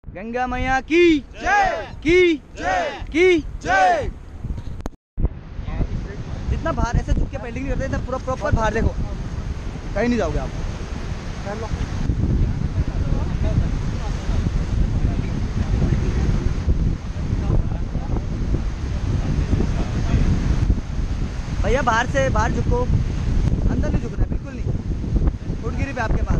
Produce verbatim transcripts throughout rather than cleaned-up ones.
गंगा मैया की जय, की जय, की जय। जितना बाहर ऐसे झुक के पेंटिंग नहीं करते, पूरा प्रॉपर बाहर देखो, कहीं नहीं जाओगे आप। भैया बाहर से बाहर झुको, अंदर नहीं झुकना है, बिल्कुल नहीं। फुटगिरी पे आपके पास।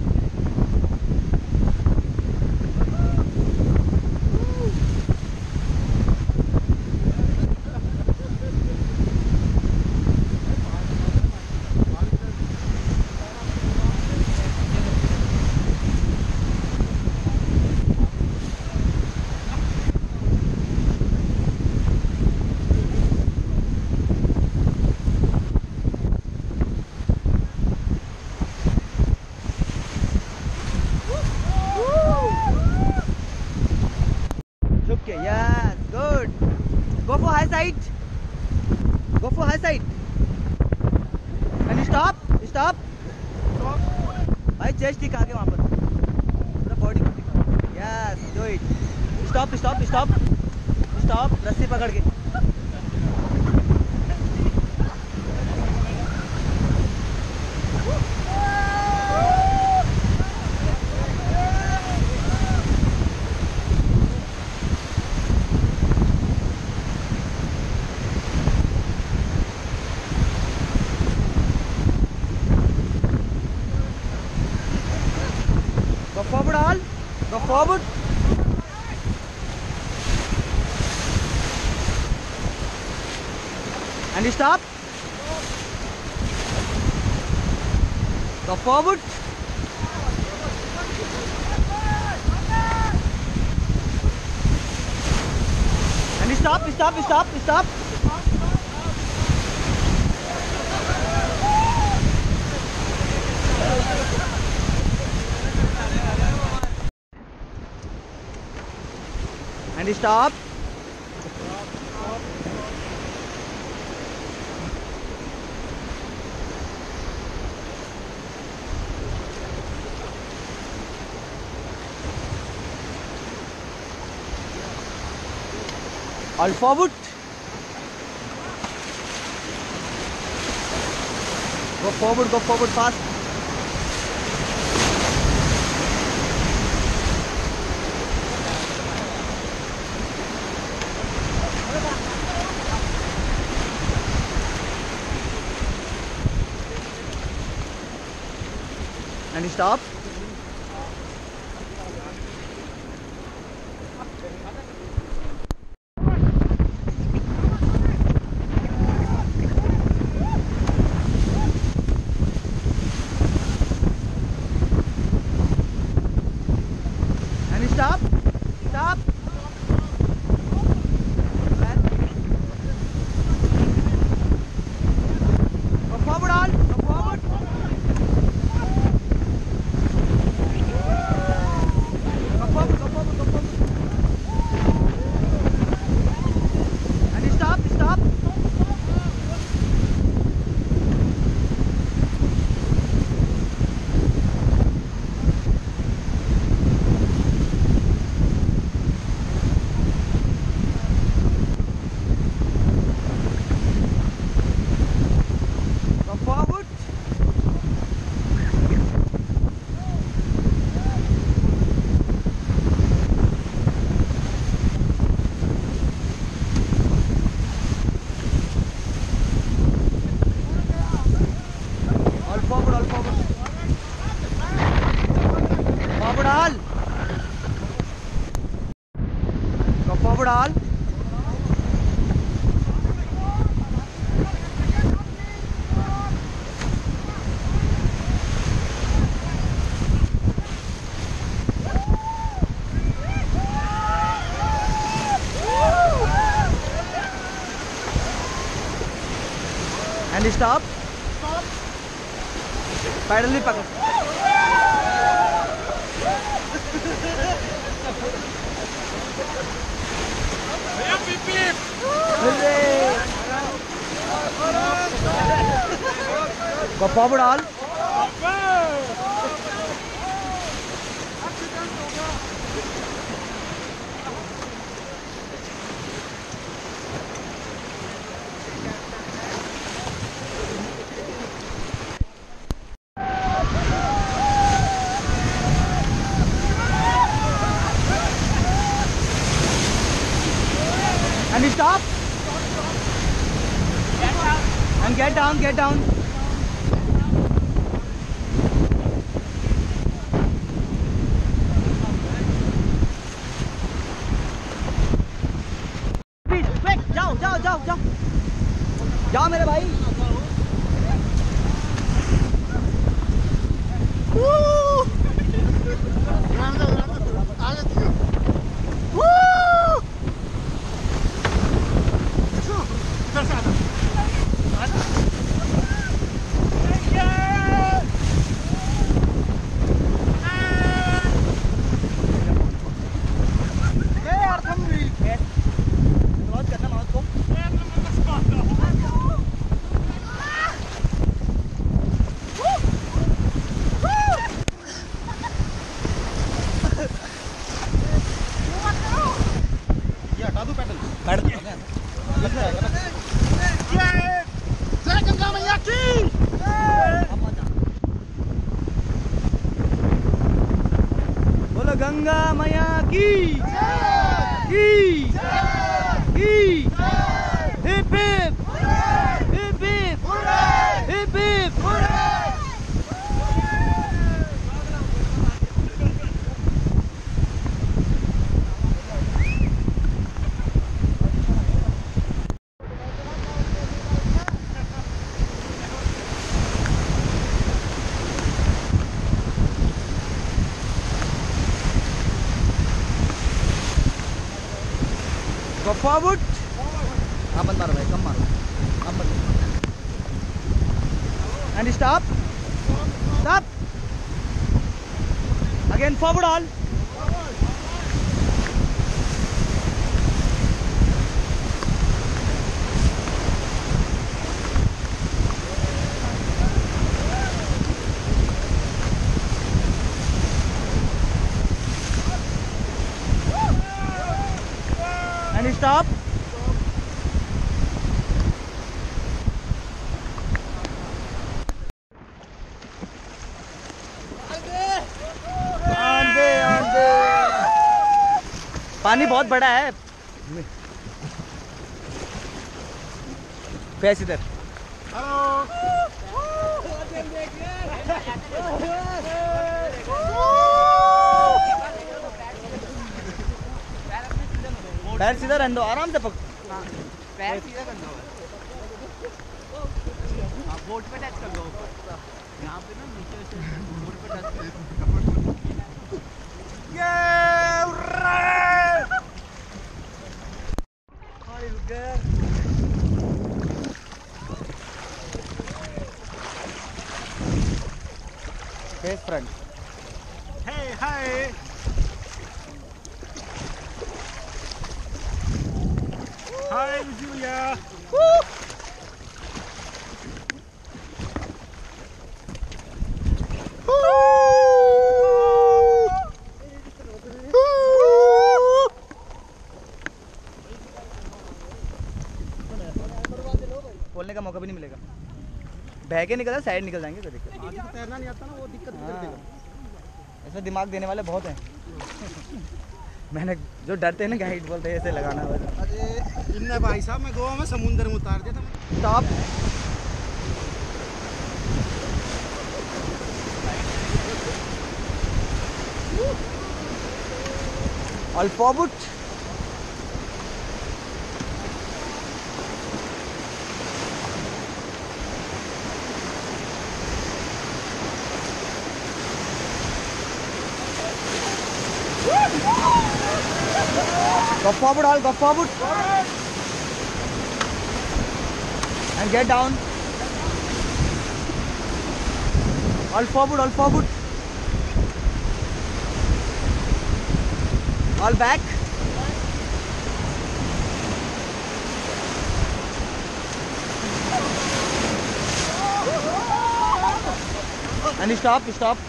Yes, good. Go for high side. Go for high side. Can you stop? Stop. भाई चेस्ट दिखा के वहाँ पर पूरा बॉडी को दिखा। Yes, do it. Stop, stop, stop, stop. रस्सी पकड़ के। Go forward all. Go forward. And stop. Go forward. And stop, stop, stop, stop. And stop. All forward. Go forward, go forward fast. And stop. And stop. Stop. Go forward all. Go forward. And stop, stop. Go forward. All forward, all forward. Forward all. Go forward all. And stop. Paddle भी पकड़। Go forward all. And stop. And get down, get down. Quick, quick, जाओ, जाओ, जाओ, जाओ, जाओ मेरे भाई. बोलो गंगा मैया की की की hip hip hip hip hip hip. Go forward. आप मत मारो भाई, कम मारो. आप मत. And stop. Stop. Again forward all. And stop. आंधे आंधे. पानी बहुत बड़ा है. फेस इधर. पैर सीधा रहने दो, आराम से पक. पैर सीधा कर दो. आप बोट पे टच कर दो. यहाँ पे ना नीचे से बोट पे टच कर दो. ये हाय रुक गया. Face front. Hey, hi. Hi, Julia. Woo! बोलने का मौका भी नहीं मिलेगा. बह के निकल साइड निकल जाएंगे. तो दिक्कत आगे तो तैरना नहीं आता ना, वो दिक्कत कर देगा. ऐसा दिमाग देने वाले बहुत हैं. मैंने जो डरते हैं ना गाइड बोलते हैं ऐसे लगाना. अरे इन्ने भाई साहब, मैं गोवा में समुंदर में उतार दिया था. Stop. All forward. Go forward, all go forward. And get down. All forward, all forward. All back. And stop, stop.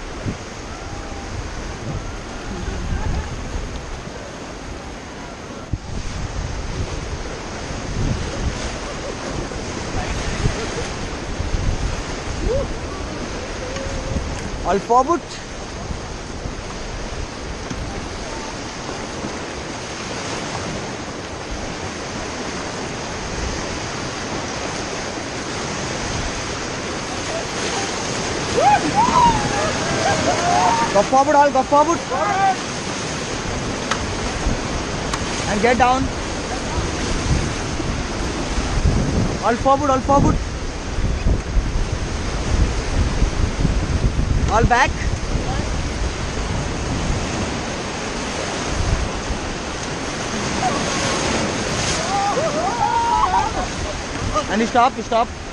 All forward. Go forward, all. Go forward. And get down. All forward, all forward. All back. And stop, stop.